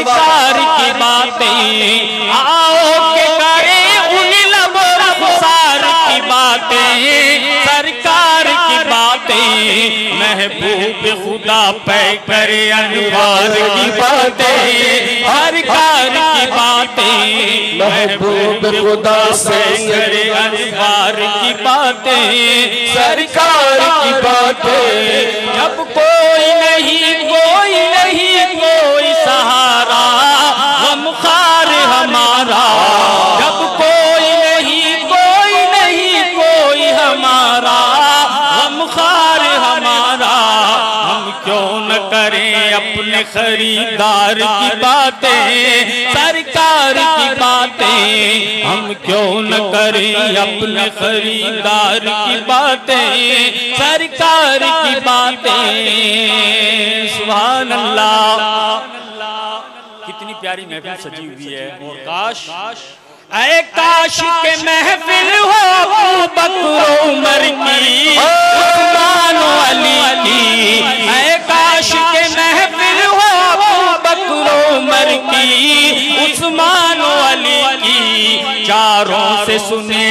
सरकार की बातें, आओ के करें उन लबो रुखसार की बातें, सरकार की बातें, महबूब खुदा पे करे अनवार की बातें, सरकार की बातें, महबूब खुदा से करे अनवार की बातें, सरकार की बातें। जब कोई नहीं कोई सहारा गमखार हमारा, जब कोई नहीं कोई हमारा गमखार हमारा, हम क्यों न करें अपने खरीदार की बातें, सरकार की बातें, हम क्यों न करें अपने खरीदार की बातें, सरकार की बातें। सुभान अल्लाह। कितनी प्यारी महफिल सजी हुई है। और काश ऐ काश के महफिल हो अबू बकर उमर की, उस्मान अली की, ऐ काश के महफिल हो अबू बकर उमर की, उस्मान अली की। चारों से सुने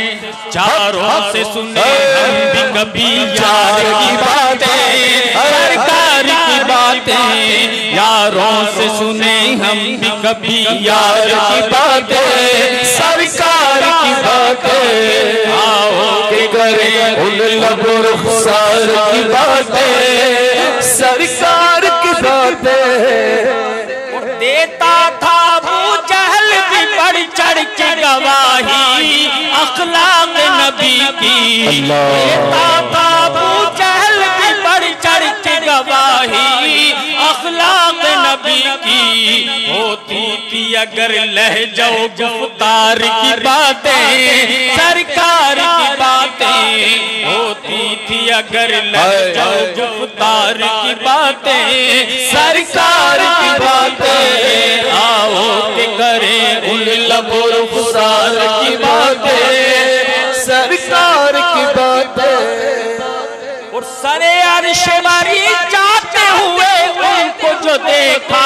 हम भी कभी यार की बातें, सरकार की बातें, यारों से सुने हम भी कभी यार की बातें, सरकार की बातें। आओ के करें उन लबो रुखसार की बातें, सरकार की बातें। देता था अबू जहल भी बढ़ चढ़ के गवाही अखलाक नबी की, देता था अबू जहल भी बढ़ चढ़ के गवाही अखलाक नबी की। होती थी अगर लहजा गुफ्तार की बातें, सरकार की बातें, होती थी अगर लहजा गुफ्तार की बातें, सरकार की बातें। आओ के करें उन लबो रुखसार की बातें, सरकार की बातें। और सरे अर्श बारी जाते हुए उनको जो देखा,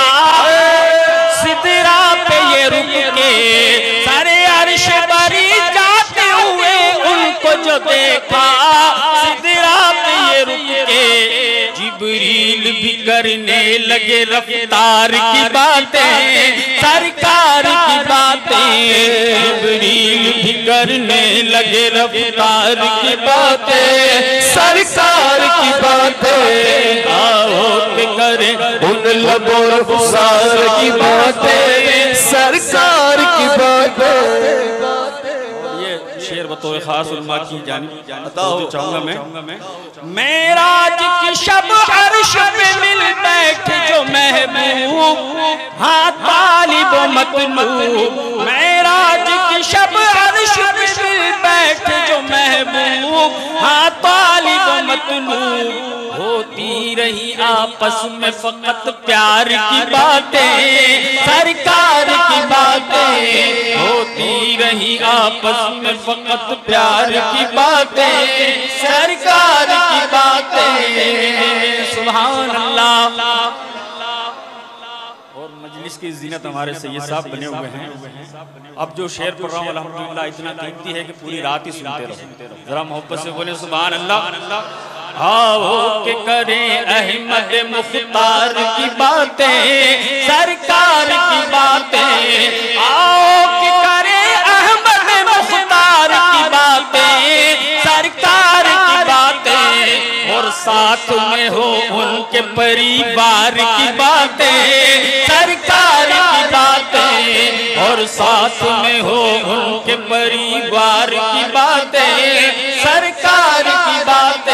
सिदरा पे ये रुक के, सरे अर्श बारी जाते हुए उनको जो देखा, सिदरा पे ये रुक के, जिब्रील भी करने लगे रफ्तार की बातें, सरकार की बातें, जिब्रील भी करने लगे रफ्तार की बातें, सरकार की बातें। आओ के करें उन लबो रुखसार की बातें, सरकार की बातें। शेर बतौर खास उलमा की जानिब चाहूंगा मैं। मेराज की शब अर्श पे मिल बैठे जो महबूब, हाँ तालिब मतलूब। मेराज की शब अर्श पे मिल बैठे जो महबूब, हाँ तालिब मतलूब। होती रही आपस में फकत प्यार की बातें, सरकार की बातें, होती रही आपस में फकत प्यार की बातें, सरकार की बातें। सुभान अल्लाह। और मजलिस की ज़ीनत हमारे सैयद साहब बने हुए हैं। अब जो शेर पढ़ रहा हूँ अल्हम्दुलिल्लाह इतना कीमती है कि पूरी रात ही सुनते रहो। जरा मोहब्बत से बोले सुभान अल्लाह। आओ के करें अहमद मुख्तार की बातें, सरकार की बातें। आओ के करें अहमद मुख्तार की बातें, सरकार की बातें। और साथ में हो उनके परिवार की बातें, सरकार की बातें। और साथ में हो उनके परिवार की बातें, सरकार की बातें।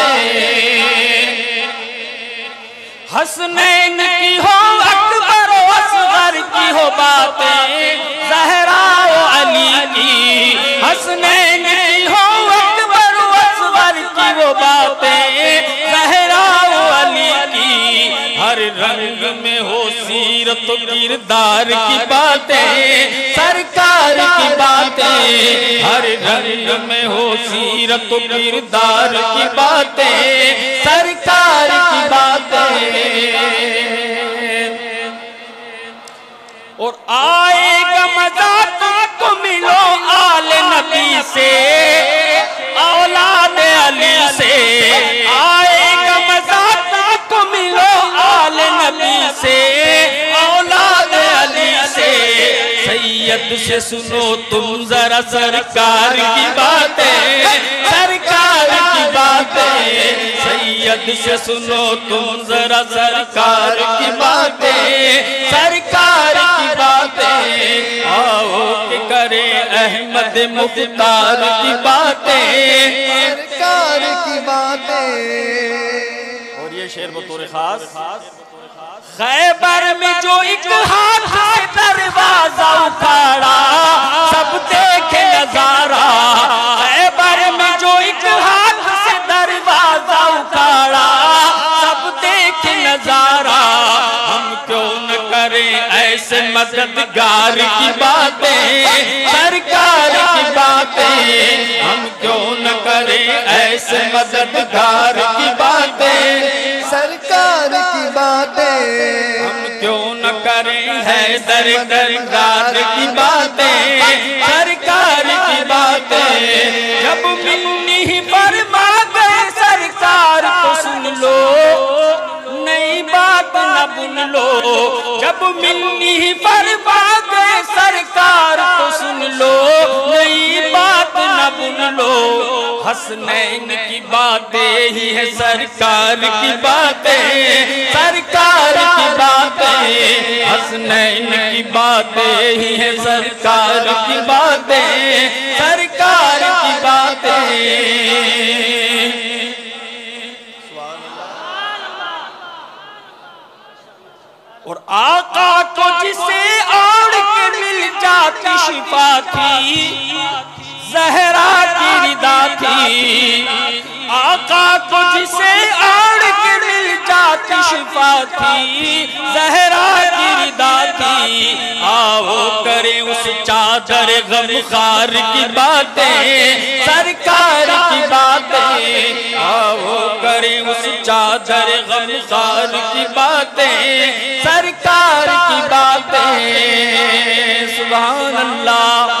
हसनैन की हो अकबर असगर की हो बातें, ज़हरा अली की। हसनैन की हो अकबर असगर की वो बातें, ज़हरा अली की। हर रंग में हो सीरत किरदार की बातें, सरकार की बातें। हर रंग में हो सीरत किरदार की बातें, सरकार की बातें। से सुनो तुम जरा सरकार की बातें, सरकार की बातें। सैयद से सुनो तुम जरा सरकार की बातें, सरकार की बातें। आओ कि करे अहमद मुख्तार की बातें, सरकार की बातें। और ये शेर बतौर खास, खैबर में जो एक हाथ से दरवाजा उखाड़ा, सब देखे नजारा। खैबर में जो एक हाथ से दरवाजा उखाड़ा, सब देखे नजारा। हम क्यों न करें ऐसे मददगार की बातें, सरकार की बातें। हम क्यों न करें ऐसे मददगार की बातें, सरकार की बातें। हम क्यों न करें हैदर दरगार की बातें, सरकार की बातें। जब मिलनी फरमा गए सरकार को सुन लो, नई बात न बुन लो। जब मिलनी फरमा गए सरकार को सुन लो, नई बात न बुन लो। हसनैन की बातें ही है सरकार की बातें, सरकार की बातें। हसनैन की बातें ही है सरकार की बातें, सरकार की बातें। और आका को जिसे ओढ़ के मिल जाती शिफा थी, ज़हरा की रिदा थी। आका को जिसे ओढ़ के मिल जाती शिफा थी, ज़हरा की रिदा थी। आओ करें उस चादर गमखार की बातें, सरकार की बातें। आओ करें उस चादर गमखार की बातें, सरकार की बातें। सुभान अल्लाह।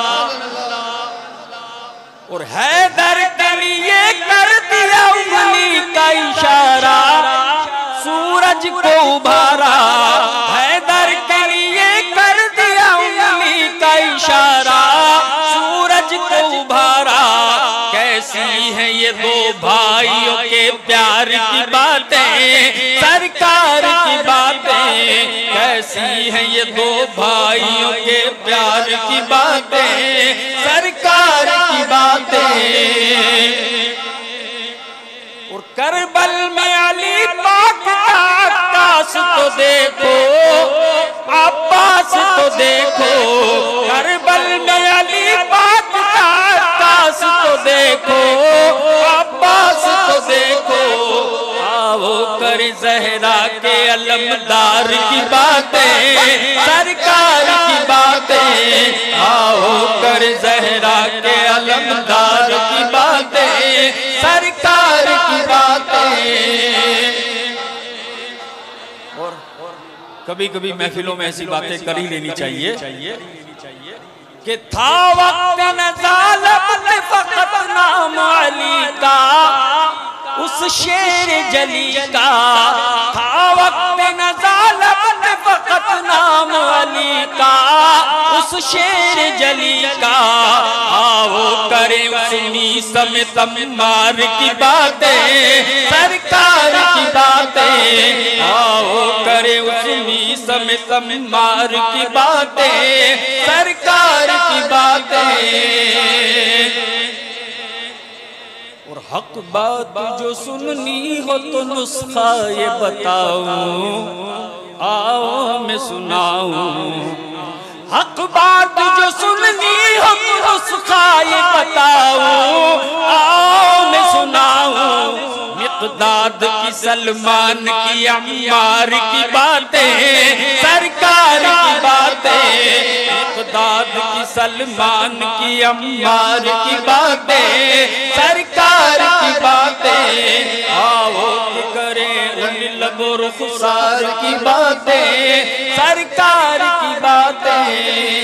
और हैदर के लिए कर दिया उंगली का इशारा, सूरज को उभारा। हैदर के लिए कर दिया उंगली का इशारा, सूरज को उभारा। कैसी है ये दो भाइयों के प्यार की बातें, सरकार की बातें। कैसी है ये दो भाइयों के प्यार की बातें, सरकार की बातें। और करबल में अली पाक का अक्कास तो देखो, अब्बास तो देखो। करबल में अली पाक का अक्कास तो देखो, अब्बास तो देखो। आओ कर ज़हरा के अलमदार की बातें, सरकार की बातें। आओ कर ज़हरा के अलमदार की बातें, सरकार की बातें। और कभी कभी महफिलों में ऐसी बातें कर ही लेनी चाहिए कि था वक्त नज़ालत फ़क़त नाम अली का, उस शेर जली का। था वक्त नज़ालत फ़क़त नाम अली का, उस शेर जली का। आओ करें उस मीसम तम्मार की बातें, सरकार की बातें। आओ करें उस मीसम तम्मार की बातें, सरकार की बातें। और हक बात जो सुननी हो तो नुस्खा ये बताऊं, आओ मैं सुनाऊं। हक बात जो सुननी हो तो नुस्खा ये बताऊं, आओ मैं सुनाऊं। मिक़दाद की सलमान की अम्मार की बातें, सरकार की बातें। मिक़दाद की सलमान की अम्मार की बातें, सरकार की बातें। आओ करें उन लबो रुखसार की बातें, सरकार की बातें।